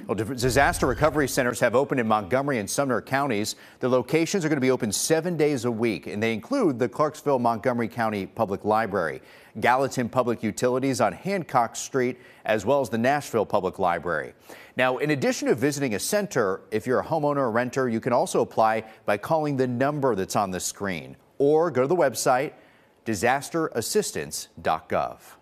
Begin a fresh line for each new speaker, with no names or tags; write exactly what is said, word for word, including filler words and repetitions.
Well, disaster recovery centers have opened in Montgomery and Sumner counties. The locations are going to be open seven days a week, and they include the Clarksville-Montgomery County Public Library, Gallatin Public Utilities on Hancock Street, as well as the Nashville Public Library. Now, in addition to visiting a center, if you're a homeowner or renter, you can also apply by calling the number that's on the screen or go to the website disaster assistance dot gov.